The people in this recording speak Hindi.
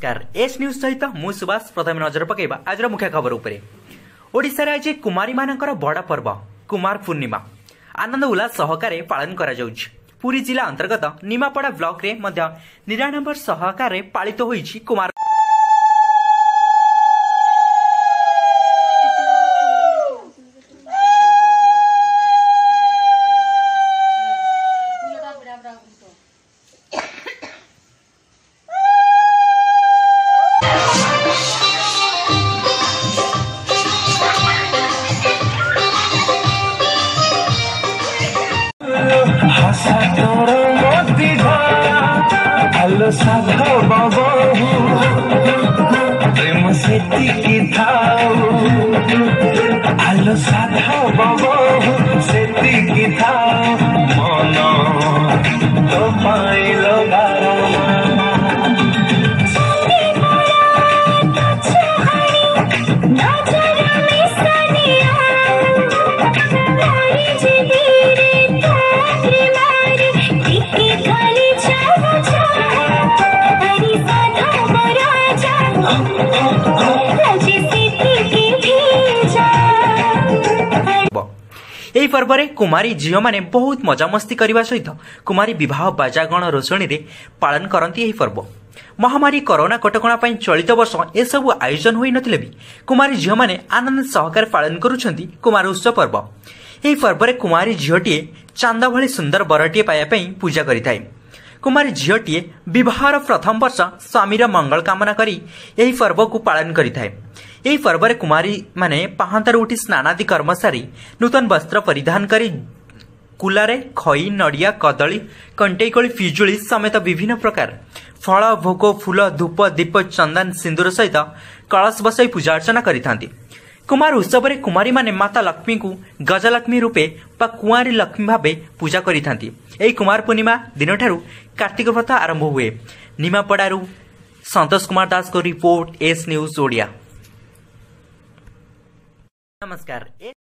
नमस्कार एस न्यूज सहित मु सुभाष प्रथम नजर पकेबा आज मुख्य खबर उपरे। ओडिशा रे आज कुमारी मानकर बड़ा पर्व कुमार पूर्णिमा आनंद उल्लास सहकारे पालन करा जाउछि। पुरी जिला अंतर्गत निमापड़ा ब्लॉक रे मध्य 99 सहकारे पालित होइछि कुमार साधा बाबा प्रेम से आलो साधा बाबा से मन तो पाइलो एही पर्व रे कुमारी झियो माने बहुत मजामस्ती करने सहित कुमारी विवाह बाजागण रोषणी रे पालन करती। एही पर्व महामारी कोरोना कटकणा पई चलित वर्ष ए सब आयोजन होई नथिले भी कुमारी झियो माने आनंद सहकार पालन करूछंती कुमार उत्सव पर्व। एही पर्व रे कुमारी झियोटीए चांदा भली सुंदर बरटीए पाया पई पूजा करिथाय। कुमारी झियोटीए विवाहर प्रथम वर्ष स्वामीर मंगल कामना करी एही पर्व को पालन करिथाय। एही पर्व रे कुमारी माने पाहांतर उठी स्नानादि कर्म सारी नूतन वस्त्र परिधान करी कुलारे खई नड़िया कदली कंटेकोली पिजुली समेत विभिन्न प्रकार फल भोग फूल धूप दीप चंदन सिंदूर सहित कलश बसाई पूजा अर्चना करिथांती। कुमार उत्सव रे कुमारी माने माता लक्ष्मी को गजलक्ष्मी रूपे बा कुंवारी लक्ष्मी भावे पूजा करिथांती। एही कुमार पूर्णिमा दिन ठारू कार्तिक व्रत आरंभ हुए। निमापड़ारू संतोष कुमार दास को रिपोर्ट एस न्यूज ओडिया। नमस्कार।